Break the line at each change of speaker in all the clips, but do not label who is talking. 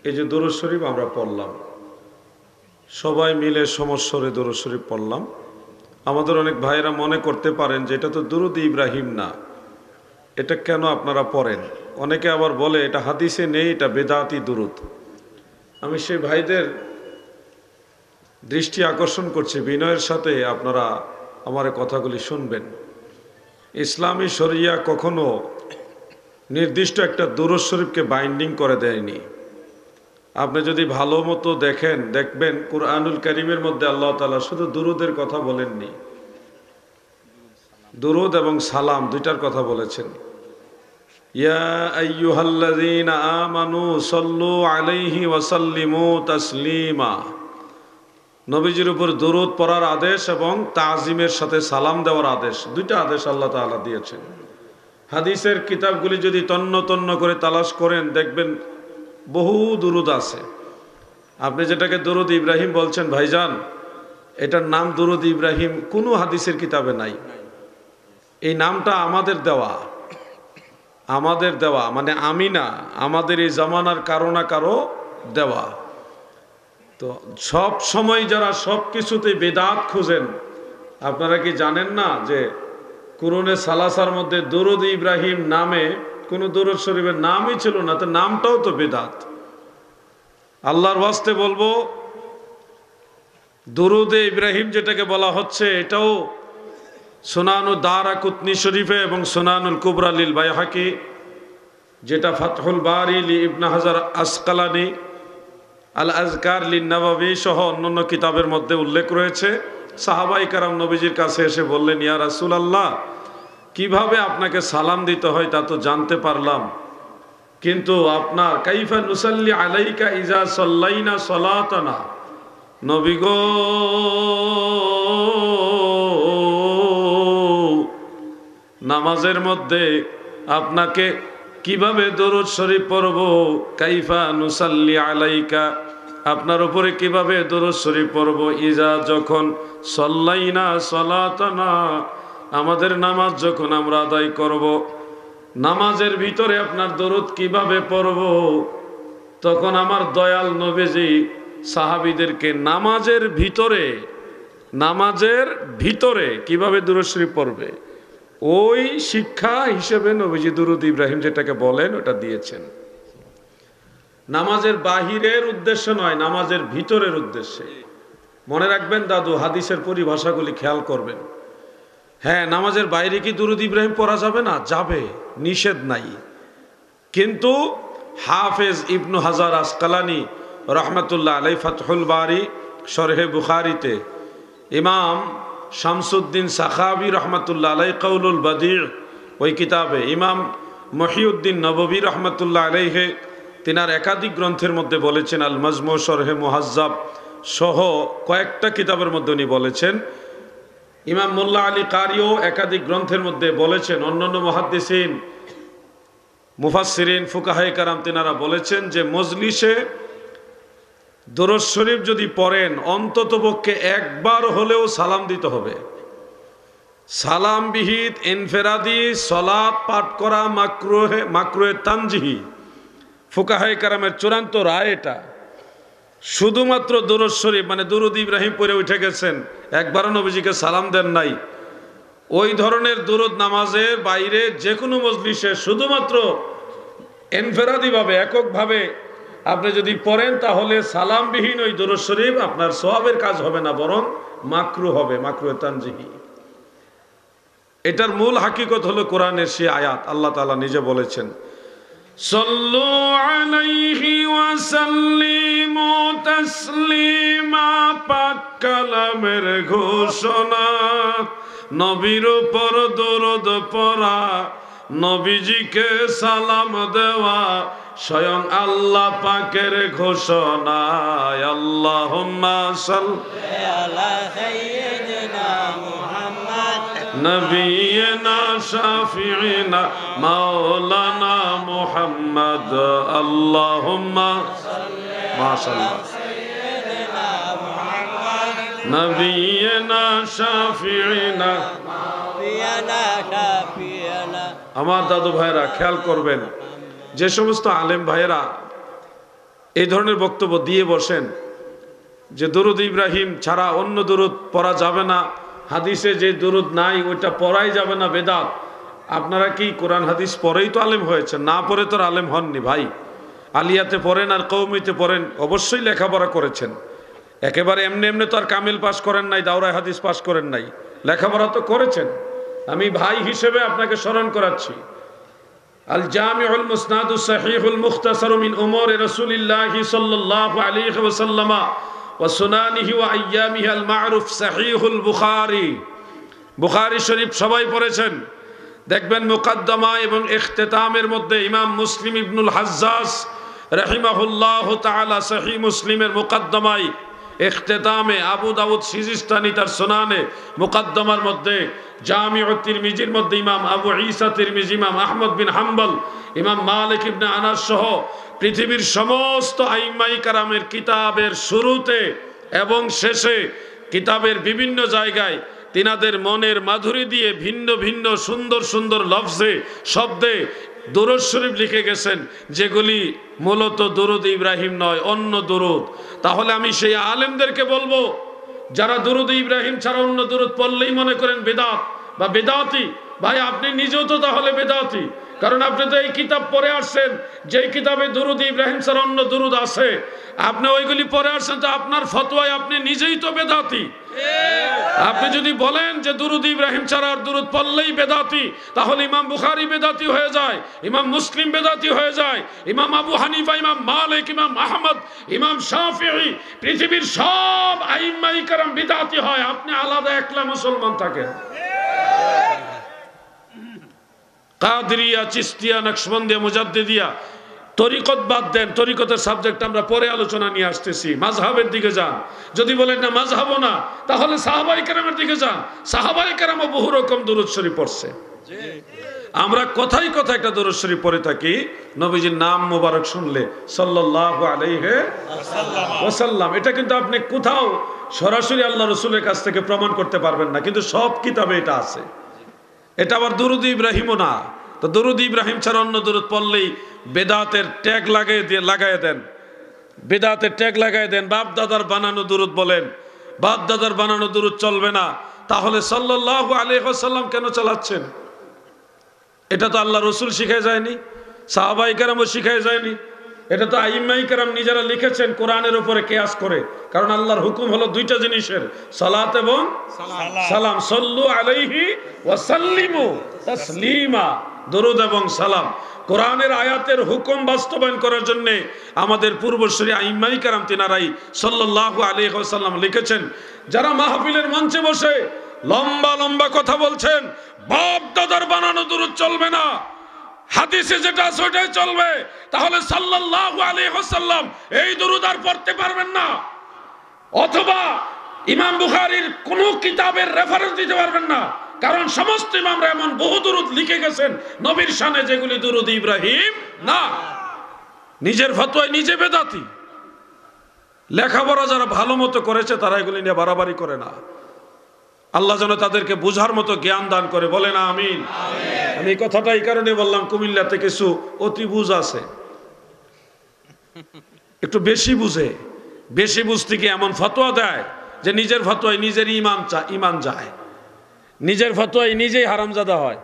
এই যে দুরূদ শরীফ আমরা পড়লাম, সবাই মিলে সমস্বরে দুরূদ শরীফ পড়লাম। আমাদের অনেক ভাইয়েরা মনে করতে পারেন যে এটা তো দুরূদ ইব্রাহিম না, এটা কেন আপনারা পড়েন? অনেকে আবার বলে এটা হাদিসে নেই, এটা বেদাতি দুরূদ। আমি সেই ভাইদের দৃষ্টি আকর্ষণ করছি, বিনয়ের সাথে আপনারা আমার এই কথাগুলি শুনবেন। ইসলামী শরিয়া কখনো নির্দিষ্ট একটা দুরূদ শরীফকে বাইন্ডিং করে দেয়নি। আপনি যদি ভালো মতো দেখবেন কুরআনুল কারীমের মধ্যে আল্লাহ তাআলা শুধু দুরূদের কথা বলেননি, দুরূদ এবং সালাম দুইটার কথা বলেছেন। ইয়া আইয়ুহাল্লাযীনা আমানু সাল্লু আলাইহি ওয়া সাল্লিমু তাসলিমা। নবীজির উপর দুরূদ পড়ার আদেশ এবং তাজিমের সাথে সালাম দেওয়ার আদেশ, দুইটা আদেশ আল্লাহ তাআলা দিয়েছেন। হাদিসের কিতাবগুলি যদি তন্ন তন্ন করে তালাশ করেন, দেখবেন বহু দুরূদ আছে। আপনি যেটাকে দুরূদ ইব্রাহিম বলছেন ভাইজান, এটার নাম দুরূদ ইব্রাহিম কোনো হাদিসের কিতাবে নাই। এই নামটা আমাদের দেওয়া, মানে আমি না, আমাদের এই জামানার কারো না কারো দেওয়া। তো সব সময় যারা সব কিছুতেই বেদাত খুঁজেন, আপনারা কি জানেন না যে কুরআনে সালাসার মধ্যে দুরূদ ইব্রাহিম নামে কোনো দুরূদ শরীফের নামই ছিল না, তো নামটাও তো বেদাত। আল্লাহর ওয়াস্তে বলবো, দুরূদে ইব্রাহিম যেটাকে বলা হচ্ছে, এটাও সুনানুদ দারাকুতনি শরীফে এবং সুনানুল কুবরা লিল বাইহাকি, যেটা ফাতহুল বারি লি ইবনে হাজার আসকালানি, আল আজকার লিন নববী সহ অন্যান্য কিতাবের মধ্যে উল্লেখ রয়েছে। সাহাবায়ে কেরাম নবীজির কাছে এসে বললেন, ইয়া রাসূলুল্লাহ, কিভাবে আপনাকে সালাম দিতে হয় তা তো জানতে পারলাম, কিন্তু আপনার কাইফা নুসাল্লি আলাইকা ইজা সাল্লাইনা সালাতানা, নবী গো নামাজের মধ্যে আপনাকে কিভাবে দরুদ শরীফ পড়ব, কাইফা নুসাল্লি আলাইকা, আপনার উপরে কিভাবে দরুদ শরীফ পড়ব, ইজা যখন সাল্লাইনা সালাতানা, আমাদের নামাজ যখন আমরা আদায় করব, নামাজের ভিতরে আপনার দরুদ কিভাবে পড়ব। তখন আমার দয়াল নবীজি সাহাবীদেরকে নামাজের ভিতরে কিভাবে দরুদ শরীফ পড়বে ওই শিক্ষা হিসেবে নবীজি দুরূদ ইব্রাহিম যেটাকে বলেন ওটা দিয়েছেন। নামাজের বাহিরের উদ্দেশ্য নয়, নামাজের ভিতরের উদ্দেশ্যে। মনে রাখবেন দাদু, হাদিসের পরিভাষাগুলি খেয়াল করবেন। হ্যাঁ, নামাজের বাইরে কি দুরূদ ইব্রাহিম পড়া যাবে না? যাবে, নিষেধ নাই। কিন্তু হাফেজ ইবনু হাজার আসকালানি রহমতুল্লাহ আলাই ফাতহুল বারি শরহে বুখারীতে, ইমাম শামসুদ্দিন সাখাবি রহমতুল্লাহ আলাই কৌলুল বাদির ওই কিতাবে, ইমাম মহিউদ্দিন নববী রহমতুল্লাহ আলাইহে তিনার একাধিক গ্রন্থের মধ্যে বলেছেন, আল মাজমু শরহে মুহাজ্জাব সহ কয়েকটা কিতাবের মধ্যে উনি বলেছেন। ইমাম মোল্লা আলী কারিও একাধিক গ্রন্থের মধ্যে বলেছেন, অন্যান্য মুহাদ্দিসিন মুফাসসিরিন ফুকাহায়ে কেরাম তিনারা বলেছেন যে মজলিসে দরুদ শরীফ যদি পড়েন অন্ততপক্ষে একবার হলেও সালাম দিতে হবে। সালাম বিহিত ইনফেরাদি সালাত পাঠ করা মাকরুহে তানজিহি, ফুকাহায়ে কেরামের চূড়ান্ত রায় এটা। শুধুমাত্র দরুদ শরীফ মানে দুরূদ ইব্রাহিম পড়ে উঠে গেছেন, একবারও নবীজিকে সালাম দেন নাই, ওই ধরনের দুরূদ নামাজের বাইরে যে কোনো মজলিসে শুধুমাত্র ইনফেরাদিভাবে এককভাবে আপনি যদি পড়েন, তাহলে সালামবিহীন ওই দরুদ শরীফ আপনার সওয়াবের কাজ হবে না, বরং মাকরু হবে, মাকরুহে তানজিহি। এটার মূল হাকিকত হলো কোরআনের সেই আয়াত। আল্লাহ তাআলা নিজে বলেছেন, সাল্লু আলাইহি ওয়া সাল্লিমু তাসলিমা, পাক কালামের ঘোষণা, নবীর উপর দরুদ পড়া, নবীজিকে সালাম দেওয়া স্বয়ং আল্লাহ পাকের ঘোষণা। আল্লাহুম্মা সাল্লি আলা সাইয়্যিদিনা মুহাম্মদ নবিয়িনা শাফিঈনা মাওলানা মুহাম্মদ। আল্লাহুম্মা মাশাআল্লাহ সাইয়্যিদিনা মুহাম্মদ নবিয়িনা শাফিঈনা মাওলানা শাফিঈনা। আমার দাদু ভাইরা খেয়াল করবেন, যে সমস্ত আলেম ভাইয়েরা এই ধরনের বক্তব্য দিয়ে বসেন যে দরুদ ইব্রাহিম ছাড়া অন্য দরুদ পড়া যাবে না, হাদিসে যে দরুদ নাই ওইটা পড়াই যাবে না, বেদাত। আপনারা কি কোরআন হাদিস পড়েই তো আলেম হয়েছেন, না পড়ে তো আলেম হননি ভাই। আলিয়াতে পড়েন আর কওমিতে পড়েন, অবশ্যই লেখাপড়া করেছেন। একেবারে এমনি এমনি তো আর কামিল পাস করেন নাই, দাওরায় হাদিস পাস করেন নাই, লেখাপড়া তো করেছেন। আমি ভাই হিসেবে আপনাকে স্মরণ করাচ্ছি, আল জামিউল মুসনাদুস সহিহুল মুখতাসারু মিন উমুরি রাসূলিল্লাহি সাল্লাল্লাহু আলাইহি ওয়াসাল্লাম ওয়া সুনানিহি ওয়া আইয়ামিহি আল মা'রুফ সহিহুল বুখারী। বুখারী শরীফ সবাই পড়েছেন, দেখবেন মুকদ্দমা এবং ইখতিতামের মধ্যে ইমাম মুসলিম ইবনুল হাজ্জাজ রাহিমাহুল্লাহু তাআলা সহিহ মুসলিমের মুকদ্দমায় ইখতিতামে, আবু দাউদ সিজিস্তানি তার সুনানে মুকদ্দমার মধ্যে, জামিউত তিরমিজির মধ্যে ইমাম আবু ঈসা তিরমিজি, ইমাম আহমদ বিন হাম্বল, ইমাম মালিক ইবনে আনাস সহ পৃথিবীর সমস্ত আইম্মায়ে কেরামের কিতাবের শুরুতে এবং শেষে, কিতাবের বিভিন্ন জায়গায় তিনাদের মনের মাধুরী দিয়ে ভিন্ন ভিন্ন সুন্দর সুন্দর লফজে শব্দে দুরূদ শরীফ লিখে গেছেন, যেগুলি মূলত দুরূদ ইব্রাহিম নয়, অন্য দুরূদ। তাহলে আমি সেই আলেমদেরকে বলবো, যারা দুরূদ ইব্রাহিম ছাড়া অন্য দুরূদ পড়লেই মনে করেন বেদাত বা বেদাতি, ভাই আপনি নিজেও তো তাহলে বেদাতি। কারণ আপনি তো এই কিতাব পড়ে আসছেন, যেই কিতাবে দুরূদ ইব্রাহিম ছাড়া অন্য দুরূদ আছে, আপনি ওইগুলি পড়ে আসছেন, তো আপনার ফতোয়ায় আপনি নিজেই তো বেদাতি। আপনি যদি বলেন যে দুরূদ ইব্রাহিম ছাড়া আর দুরূদ পড়লেই বেদাতি, তাহলে ইমাম বুখারী বেদাতি হয়ে যায়, ইমাম মুসলিম বেদাতি হয়ে যায়, ইমাম আবু হানিফা, ইমাম মালিক, ইমাম আহমদ, ইমাম শাফিঈ, পৃথিবীর সব আইম্মায়ে কেরাম বিদআতি হয়, আপনি আলাদা একলা মুসলমান থাকেন। কাদরিয়া, চিশতিয়া, নকশবন্দিয়া, মুজাদ্দিদিয়া, তরিকত বাদ দেন, তরিকতের সাবজেক্ট আমরা পরে আলোচনা নিয়ে আসতেছি। মাযহাবের দিকে যান, যদি বলেন না মাযহাবও না, তাহলে সাহাবায়ে কেরামের দিকে যান। সাহাবায়ে কেরামও বহু রকম দুরূদ শরীফ পড়ছে। আমরা কথায় কথায় একটা দুরূদ শরীফ পড়ে থাকি, নবীজির নাম মোবারক শুনলে সাল্লাল্লাহু আলাইহি ওয়াসাল্লাম। এটা কিন্তু আপনি কোথাও সরাসরি আল্লাহ রাসূলের কাছ থেকে প্রমাণ করতে পারবেন না, কিন্তু সব কিতাবে এটা আছে। এটা আবার দুরূদ ইব্রাহিমও না। তো দুরূদ ইব্রাহিম ছাড়া অন্য দুরূদ পড়লেই বেদাতের ট্যাগ লাগাই দেন, বেদাতের ট্যাগ লাগাই দেন। বাপ দাদার বানানো দুরূদ বলেন, বাপ দাদার বানানো দুরূদ চলবে না। তাহলে সাল্লাল্লাহু আলাইহি ওয়াসাল্লাম কেন চালাচ্ছেন? এটা তো আল্লাহ রসুল শিখায় যায়নি, সাহাবায়ে কেরামও শিখায় যায়নি। এটা তো আইম্মায়ে কেরাম নিজেরা লিখেছেন কোরআনের উপরে কিয়াস করে। কারণ আল্লাহর হুকুম হলো দুইটা জিনিসের, সালাত এবং সালাম। সাল্লু আলাইহি ওয়া সাল্লিমু তাসলিমা, দরুদ এবং সালাম। কোরআনের আয়াতের হুকুম বাস্তবায়ন করার জন্য আমাদের পূর্বসূরি আইম্মায়ে কেরাম তিনারাই সাল্লাল্লাহু আলাইহি ওয়াসাল্লাম লিখেছেন। যারা মাহফিলের মঞ্চে বসে লম্বা লম্বা কথা বলছেন, বাপ দাদার বানানো দুরূদ চলবে না, হাদিসে যেটা আছে ওটাই চলবে, তাহলে সাল্লাল্লাহু আলাইহি ওয়াসাল্লাম এই দুরূদ আর পড়তে পারবেন না। অথবা ইমাম বুখারীর কোন কিতাবের রেফারেন্স দিতে পারবেন না, কারণ সমস্ত ইমামরা এমন বহু দুরূদ লিখে গেছেন নবীর শানে, যেগুলি দুরূদ ইব্রাহিম না। নিজের ফতোয়ায় নিজে বেদাতি। লেখাপড়া যারা ভালো মতো করেছে তারা এগুলি নিয়ে বাড়াবাড়ি করে না। আল্লাহ যেন তাদেরকে বুঝার মতো জ্ঞান দান করে, বলে না আমিন। আমি এই কথাটা এই কারণে বললাম, কুমিল্লাতে কিছু অতি বুঝ আছে, একটু বেশি বুঝে, বেশি বুঝতে গিয়ে এমন ফতোয়া দেয় যে নিজের ফতোয়ায় নিজের ইমান যায়, নিজের ফতোয়ায় নিজেই হারামজাদা হয়।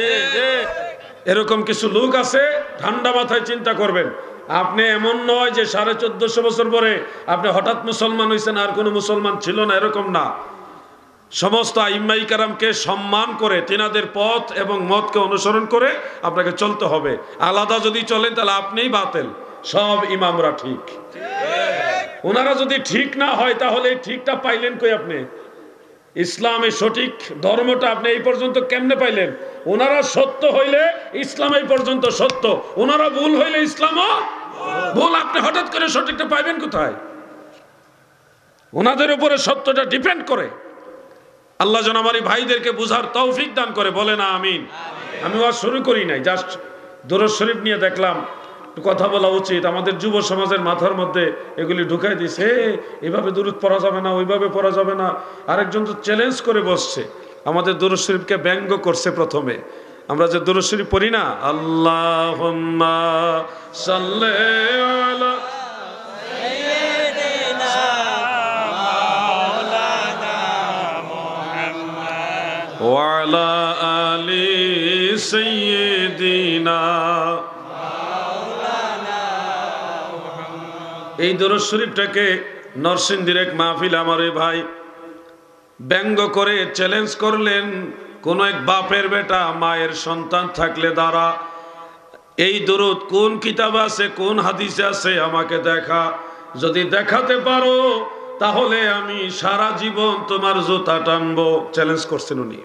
এরকম কিছু লোক আছে, ঠান্ডা মাথায় চিন্তা করবেন। আপনি এমন নয় যে 1450 বছর পরে আপনি হঠাৎ মুসলমান হয়েছেন, আর কোনো মুসলমান ছিল না, এরকম না। সমস্ত আইম্মায়ে কেরামকে সম্মান করে, তিনাদের পথ এবং মতকে অনুসরণ করে আপনাকে চলতে হবে। আলাদা যদি চলেন তাহলে আপনিই বাতিল, সব ইমামরা ঠিক। ওনারা যদি ঠিক না হয় তাহলে এই ঠিকটা পাইলেন কই আপনি? ইসলামে সঠিক ধর্মটা আপনি এই পর্যন্ত কেমনে পাইলেন? ওনারা সত্য হইলে ইসলাম এই পর্যন্ত সত্য, ওনারা ভুল হইলে ইসলামও ভুল। আপনি হঠাৎ করে সঠিকটা পাইবেন কোথায়? ওনাদের উপরে সত্যটা ডিপেন্ড করে। আল্লাহ যেন আমার এই ভাইদেরকে বুঝার তৌফিক দান করে, বলে না আমিন। আমি ওয়াজ শুরু করি নাই, জাস্ট দুরূদ শরীফ নিয়ে দেখলাম একটু কথা বলা উচিত। আমাদের যুব সমাজের মাথার মধ্যে এগুলি ঢুকাই দিছে, এভাবে দুরূদ পড়া যাবে না, ওইভাবে পড়া যাবে না। আরেকজন তো চ্যালেঞ্জ করে বসছে, আমাদের দুরূদ শরীফকে ব্যঙ্গ করছে। প্রথমে আমরা যে দুরূদ শরীফ পড়ি না, আল্লাহুম্মা সাল্লি আলা وعلى آل سيدنا। এই দরুদ শরীফটাকে নরসিংদীর এক মাহফিল আমার এই ভাই ব্যঙ্গ করে চ্যালেঞ্জ করলেন, কোন এক বাপের বেটা মায়ের সন্তান থাকলে দ্বারা এই দরুদ কোন কিতাবে আছে, কোন হাদিসে আছে আমাকে দেখা, যদি দেখাতে পারো তাহলে আমি সারা জীবন তোমার জুতা টানবো। চ্যালেঞ্জ করছেন উনি।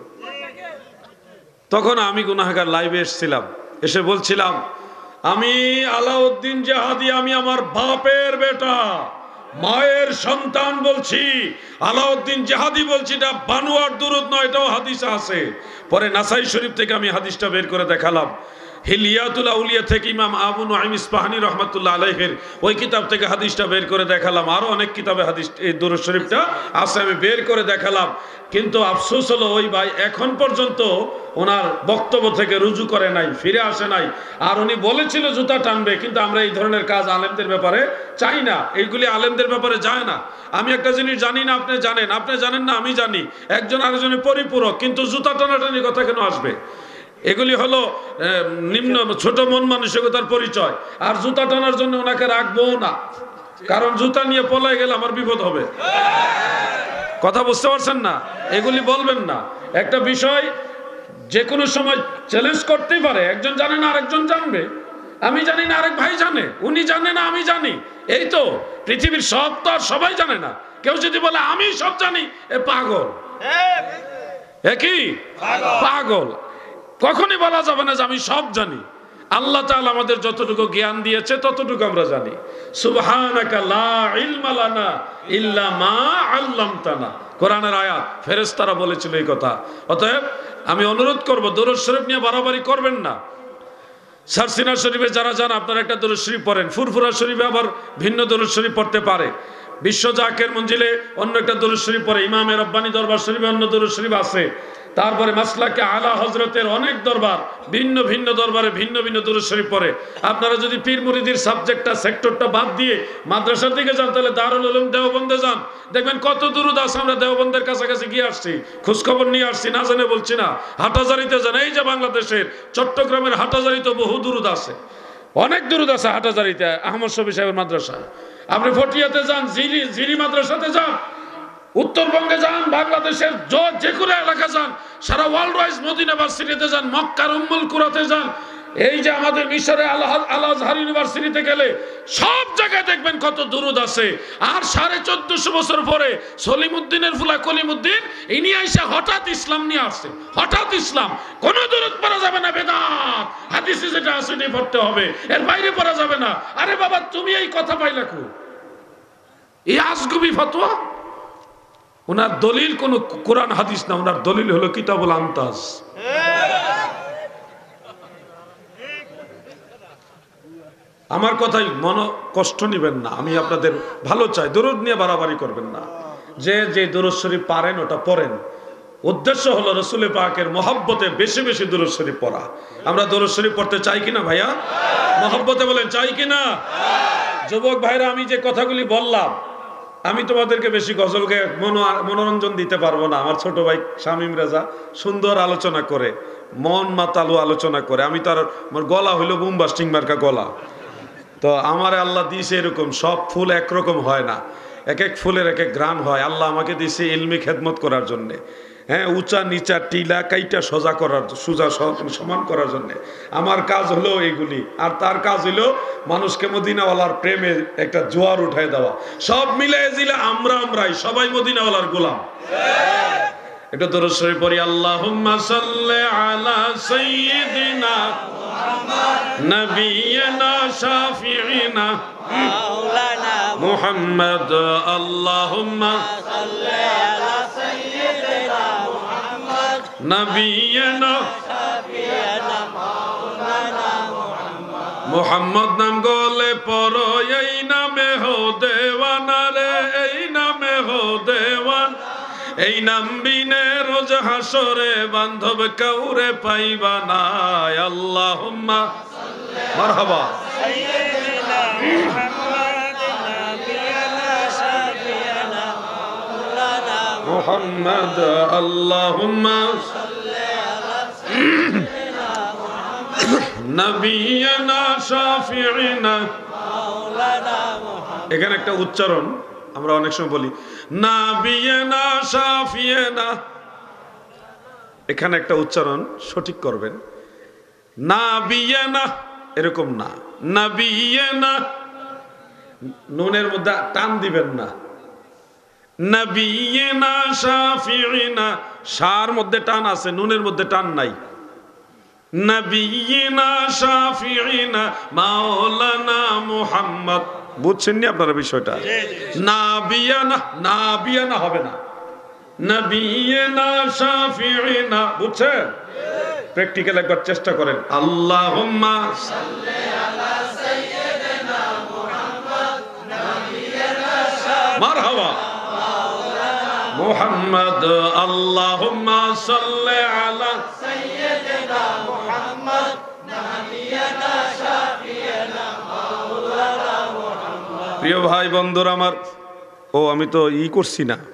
তখন আমি গুনাহগার লাইভে এসেছিলাম, এসে বলছিলাম আমি আলাউদ্দিন জাহাদি, আমি আমার বাপের বেটা মায়ের সন্তান বলছি, আলাউদ্দিন জাহাদি বলছি, এটা বানোয়ার দুরুদ নয়, এটাও হাদিসে আছে। পরে নাসাই শরীফ থেকে আমি হাদিসটা বের করে দেখালাম, হিলিয়াতুল আউলিয়া থেকে ইমাম আবু নুআইম ইসফাহানি রহমাতুল্লাহ আলাইহির ওই কিতাব থেকে হাদিসটা বের করে দেখালাম। আরো অনেক কিতাবে হাদিস এই দুরূদ শরীফটা আছে, আমি বের করে দেখালাম। কিন্তু আফসোস হলো ওই ভাই এখন পর্যন্ত ওনার বক্তব্য থেকে রুজু করে নাই, ফিরে আসে নাই। আর উনি বলেছিল জুতা টানবে, কিন্তু আমরা এই ধরনের কাজ আলেমদের ব্যাপারে চাই না, এইগুলি আলেমদের ব্যাপারে যায় না। আমি একটা জিনিস জানি না, আপনি জানেন, আপনি জানেন না আমি জানি, একজন আরেকজনের পরিপূরক, কিন্তু জুতা টানাটানির কথা কেন আসবে? এগুলি হলো নিম্ন ছোট মন মানসিকতার পরিচয়। আর জুতা টানার জন্য ওনাকে রাখবো না, কারণ জুতা নিয়ে পলায় গেলে আমার বিপদ হবে। কথা বুঝতে পারছেন না? এগুলি বলবেন না। একটা বিষয় যে কোনো সময় চ্যালেঞ্জ করতেই পারে, একজন জানে না আরেকজন জানবে, আমি জানি না আরেক ভাই জানে, উনি জানে না আমি জানি, এই তো পৃথিবীর সব তো আর সবাই জানে না। কেউ যদি বলে আমি সব জানি, এ পাগল, কি পাগল। কখনই বলা যাবে না যে আমি সব জানি। আল্লাহ তাআলা আমাদের যতটুকু জ্ঞান দিয়েছে ততটুকু আমরা জানি। সুবহানাকা লা ইলমা লানা ইল্লা মা আল্লামতানা, কোরআনের আয়াত, ফেরেশতারা বলেছিল এই কথা। অতএব আমি অনুরোধ করব, দরুদ শরীফ নিয়ে বাড়াবাড়ি করবেন না। সারসিনা শরীফে যারা যান আপনারা একটা দরুদ শরীফ পড়েন, ফুরফুরা শরীফে আবার ভিন্ন দরুদ শরীফ পড়তে পারে, বিশ্ব জাকের মঞ্জিলে অন্য একটা দরুদ শরীফ পড়ে, ইমামে রব্বানি দরবার শরীফে অন্য দরুদ শরীফ আছে। তারপরে মাসলাকে আলা হজরতের অনেক দরবার, ভিন্ন ভিন্ন দরবারে ভিন্ন ভিন্ন দরুদ শরীফ পড়ে। আপনারা যদি পীর মুরিদির সাবজেক্টটা সেক্টরটা বাদ দিয়ে মাদ্রাসার দিকে যান, তাহলে দারুল উলুম দেওবন্দে যান, দেখবেন কত দরুদ আছে। আমরা দেওবন্দের কাছাকাছি গিয়ে আসছি, খোঁজখবর নিয়ে আসছি, না জানে বলছি না। হাটাজারিতে যান, এই যে বাংলাদেশের চট্টগ্রামের হাটাজারিতে বহু দরুদ আছে, অনেক দরুদ আছে হাটাজারিতে, আহমদ শফি সাহেবের মাদ্রাসা। আপনি ফটিয়াতে যান, জিরি মাদ্রাসাতে যান, উত্তরবঙ্গে যান, বাংলাদেশের যে কোনো এলাকা যান, সারা ওয়ার্ল্ড ওয়াইজ মদিনা ভার্সিটিতে যান, মক্কার উম্মুল কুরাতে যান, এই যে আমাদের মিশরে আল আজহার ইউনিভার্সিটিতে গেলে সব জায়গায় দেখবেন কত দুরুদ আছে। আর 1450 বছর পরে সলিমউদ্দিনের ফুলা কলিমউদ্দিন ইনি আইসা হঠাৎ ইসলাম নিয়ে আসছে, হঠাৎ ইসলাম। কোন দুরুদ পড়া যাবে না, বেদাত, হাদিসে যেটা আছে এটাই পড়তে হবে, এর বাইরে পড়া যাবে না। আরে বাবা, তুমি এই কথা পাইলা কো? এই আজগুবি ফতোয়া। ওনার দলিল কোন কোরআন হাদিস না, ওনার দলিল হলো কিতাবুল আনতাজ। আমার কথাই মন কষ্ট নিবেন না, আমি আপনাদের ভালো চাই, দরুদ নিয়ে বাড়াবাড়ি করবেন না। যে যে দরুদ শরীফ পারেন ওটা পড়েন। উদ্দেশ্য হলো রসুল পাকের মহব্বতে বেশি বেশি দরুদ শরীফ পড়া। আমরা দরুদ শরীফ পড়তে চাই কিনা ভাইয়া? মহব্বতে বলেন চাই কিনা? যুবক ভাইরা, আমি যে কথাগুলি বললাম, আমি তোমাদেরকে বেশি গজল গেয়ে মনোরঞ্জন দিতে পারবো না। আমার ছোট ভাই শামীম রেজা সুন্দর আলোচনা করে, মন মাতালু আলোচনা করে। আমি তার, আমার গলা হইলো বুমবাস্টিং মার্কা গলা। তো আমার আল্লাহ দিয়েছে এরকম, সব ফুল একরকম হয় না, এক এক ফুলের এক এক ঘ্রাণ হয়। আল্লাহ আমাকে দিয়েছে ইলমি খেদমত করার জন্যে, হ্যাঁ, উঁচা নিচা টিলা কাইটা সোজা করার, সোজা সমান করার জন্যে। আমার কাজ হলো এইগুলি, আর তার কাজ হলো মানুষকে মদিনাওয়ালার প্রেমে একটা জোয়ার উঠায় দেওয়া। সব মিলে জিলে আমরাই সবাই মদিনাওয়ালার গোলাম। এটা দরুদ শরীফ পড়ি। আল্লাহুম্মা সাল্লি আলা সাইয়্যিদিনা নবিয়িনা শাফিঈনা মাওলানা মুহাম্মদ। আল্লাহুম্মা সাল্লি আলা সাইয়্যিদিনা মুহাম্মদ নবিয়িনা শাফিঈনা মাওলানা মুহাম্মদ। মুহাম্মদ নাম গলে পড়ো, এই নামে হো দেওয়ানা রে, এই নামে হো দেওয়ানা। এই নাম বিনে রোজ হাসরে বান্ধব কাউরে পাইবা না। আল্লাহুম্মা মারহাবা সাইয়্যিদিনা মুহাম্মদ নবিয়িনা শাফিঈনা মাওলানা মুহাম্মদ। আল্লাহুম্মা সাল্লি নবিয়ানা শাফিঈনা, এখানে একটা উচ্চারণ আমরা অনেক সময় বলি নবিয়ানা শাফিঈনা, এখানে একটা উচ্চারণ সঠিক করবেন। নাবিয়ানা এরকম না, নবিয়ানা, নুনের মধ্যে টান দিবেন না। নবিয়ানা শাফিঈনা, শার মধ্যে টান আছে, নুনের মধ্যে টান নাই। নবিয়ানা শাফিঈনা মাওলানা মুহাম্মদ, বুঝছেন নি আপনারা বিষয়টা? নাবিয়ানা, নাবিয়ানা হবে না, নবিয়ানা শাফিঈনা, বুঝছেন? প্র্যাকটিক্যাল একবার চেষ্টা করেন। আল্লাহুম্মা সাল্লি আলা সাইয়্যিদিনা মুহাম্মদ নবিয়ানা শাফিঈনা, মারহাবা মুহাম্মদ, আল্লাহুম্মা সাল্লি আলা সাইয়্যিদিনা মুহাম্মদ নবিয়ানা শাফিঈনা মাওলানা মুহাম্মদ। প্রিয় ভাই বন্ধুরা আমার, ও আমি তো করছি না।